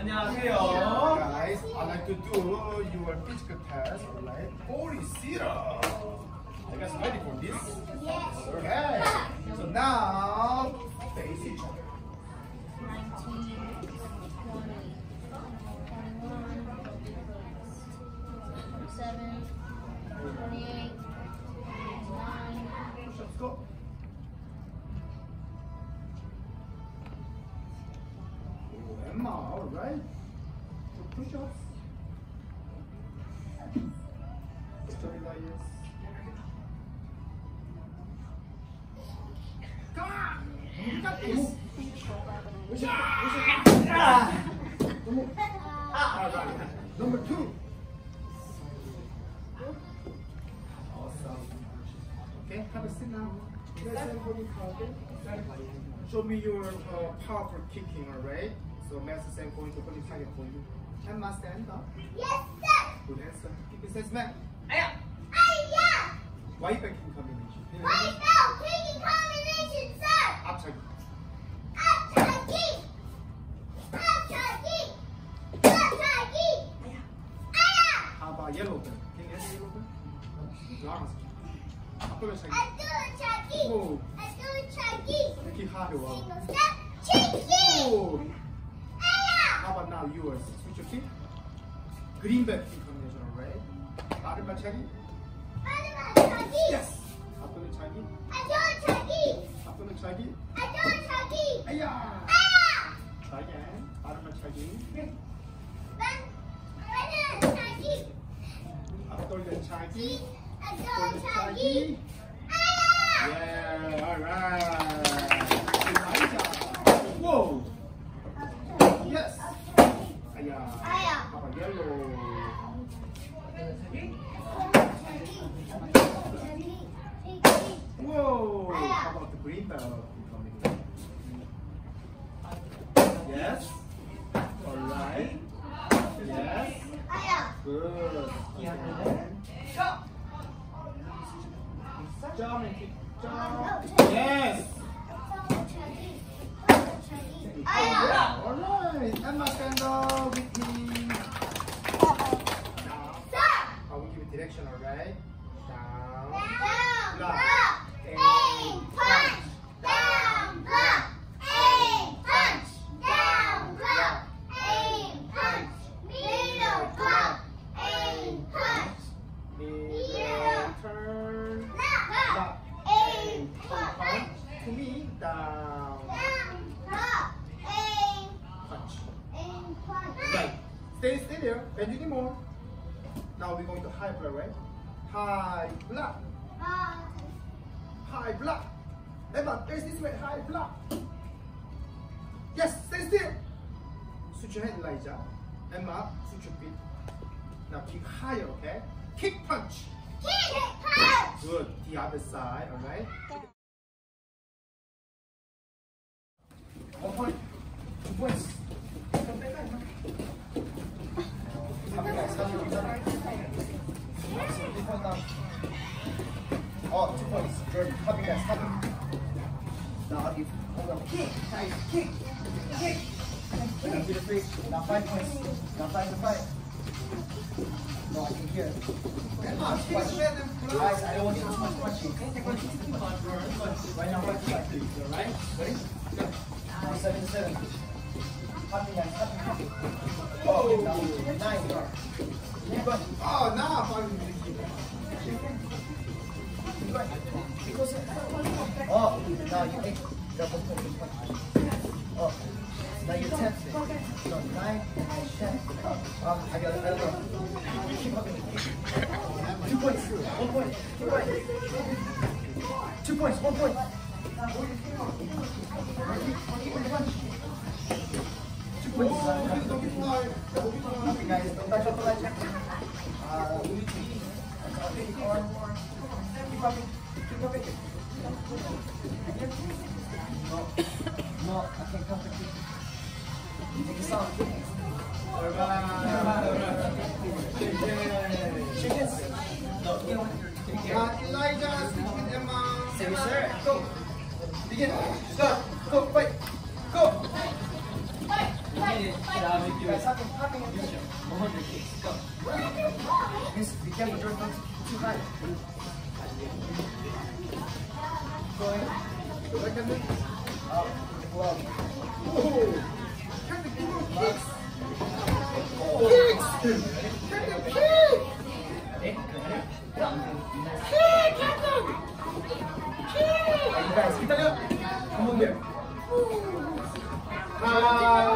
안녕하세요. Guys, I'd like to do your physical test, alright? 40-seater. You guys ready for this? Yes. Okay. So now, face each other. 19, 20, 21, 27, 28, 29. Let's go. Oh, Emma, alright. So push-ups. Stabilize. Come on! You got this! Alright. Number 2. Awesome. Okay, have a seat now. Show me your powerful kicking, alright? So Master Sam going to put it target for you. Emma, stand up. Yes, sir. Good answer. Keep it says man. Aya. White backing combination. Right now, kicking combination, sir. 앞차기. 앞차기. 앞차기. 앞차기. 아야. How about yellow bell? Can you answer yellow bell? Last. 앞돌려 차기. 앞차기. 오. 앞차기. 이렇게 하려 와. Single step. 치기. 오. 아야. How about now yours? Switch your kick. Green backing combination, alright? 빠른 발차기. 앞차기. Yes. 앞돌려 차기. 앞차기. 앞돌려 차기. 앞차기. 아야. 아야. Try again. 빠른 발차기. 앞차기. 앞돌려 차기. 앞차기. Yeah, alright. Whoa. Yes. Aya. Aya. How about yellow? Whoa. How about the green belt? Yes. Alright. Yes. Good. Jump and kick. Jump. Yes. Alright. Emma, stand up with me. Now, I will give you direction, alright? Down. Block. Aim. Punch. Down, block, aim, punch, down, block, aim, punch, middle block, aim, punch, Middle turn. block, Block. aim, Punch. punch, To me. Down. down, block, aim, Punch. aim, punch. Right. Stay there. Bend anymore. Now we're going to high block, right? High block. High block. Emma, face this way. High block. Yes, stay still. Switch your hand, Elijah. Emma, switch your feet. Now kick higher, okay? Kick punch. Kick, punch. Good. The other side, alright? 1 point. 2 points. Oh, 2 points. Good. Copy that. Copy. Now I'll give. Hold on. Kick. Nice. Kick. Kick. Now to the face. Now 5 points. Now 5 to 5. No, I can hear it. Guys, I don't want you too much punching. Right now, 5 to 5. Alright? Ready? Go. Now 7 to 7. Copy that. Copy. Oh, now 9. Keep going. Oh, now I'm finally going to keep it. Oh, now you 8. Double punch. Oh, now you're 10. So 9 and 10. I got it. Keep up. 2 points. 1 point. 2 points. 2 points. 1 point. Okay, guys, don't touch up the ledge. Keep up. Keep up. No, I can't come with you. Take a song. Chickens. Elijah, speaking Emma. Say sir. Go. Begin. Start. Go. Fight. Go. Fight. guys something popping in the Go. Miss, be careful, Jordan, don't too high. Going. Look at me. Up. Glove. Ooh. Perfect little kicks. Kicks. Perfect kick. Kick, Captain. Kick. You guys, get that up. Come on here.